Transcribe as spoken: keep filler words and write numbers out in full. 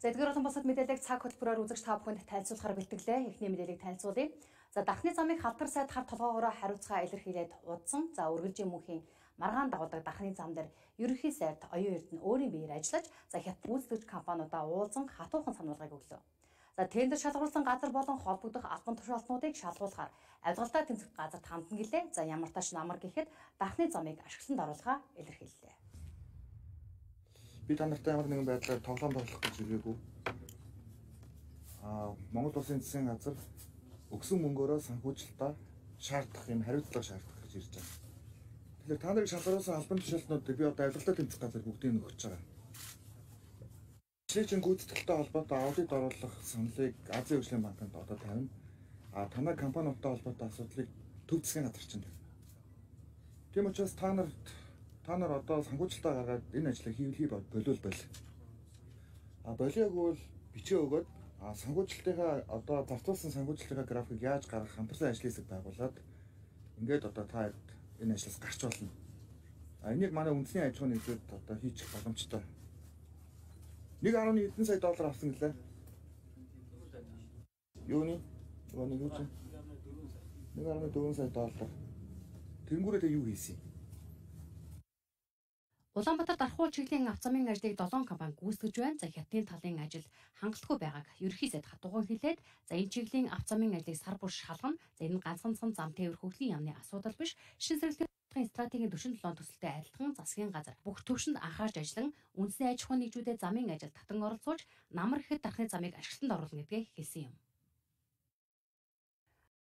За эдгээр олон босод мэдээллийг цаг хөтөлбөрөөр үзэж та бүхэнд танилцуулахаар бэлтгэлээ. Эхний мэдээллийг танилцуулъя. За Дархны замыг халдвар сайд хар толгоогоороо хариуцгаа илэрхийлээд удсан. За үргэлжийн мөнхийн маргаан дагуулдаг Дархны зам дээр ерөнхий сайд оюун эрдэнэ өөрийн биеэр ажиллаж, за хят гүйцэтгэгч компаниудаа уулзан хатуухан сануулгыг өглөө. За тендер шалгаруулсан газар болон холбогдох албан тушаалтнуудыг шалгуулахаар авилгалтай тэмцэх газарт хандан гэлээ. За ямар тач намар гэхэд Дархны замыг ашиглалтанд оруулахаа илэрхийллээ. Би та нартай ямар нэгэн байдлаар тоглоом тоглох гэж ирээгүй. Аа, Монгол Улсын засгийн газар өгсөн мөнгөөрөө санхүүжилтаа шаардах юм хариуцлага шаардах гэж ирж байгаа. Тэгэхээр та нарыг шалгаруулсан албан тушаалтнуудыг би одоо авилгалтай тэмцэх газар бүгдийг нь өгч байгаа. Жишээ нь гүйцэтгэлтэй холбоотой аудит оруулах саналыг Азийн хөгжлийн банкнд одоо тавина. А танай компаниудтай холбоотой асуудлыг төв засгийн газар чинь тавина. Тийм учраас та нарт та нар одоо санхүүжилтаа гаргаад энэ ажлыг хийвлий болов бол. А болиагүй бол бичээ өгөөд а санхүүжилтынхаа одоо зарцуулсан санхүүжилтынхаа график яаж гаргах хамтарсан ажлын хэсэг байгуулад ингээд одоо та энэ ажлаас гарч болно. А энийг манай үндэсний аж ахуйн нэгжүүд одоо хийчих боломжтой. нэг гаруй эдэн сая доллар авсан гэлээ. Юуны? Юуны юу ч? нэг гаруй дөрвөн сая доллар. Тэнгүүрээ юу хийсэн юм? Улаанбаатар дархуул чиглэлийн авто замын ажлыг долоон компани гүйцэтгэж байна. За хятадын талын ажил хангалтгүй байгааг ерөнхий сайд хатууган хэлээд, за энэ чиглэлийн авто замын ажлыг сар бүр шалгана. За энэ нь ганцхан зам тээвэр хөгжлийн яамны асуудал биш. Шин сэргэлтийн стратегийн түвшин долоон төсөлтэй адилхан засгийн газар бүх төвшөнд анхаарч ажиллан үндэсний аж ахуйн нэгжүүдэд замын ажил татан оролцуулж, намар ихэд Дархны замыг ашиглалтанд оруулна гэдгээ хэлсэн юм.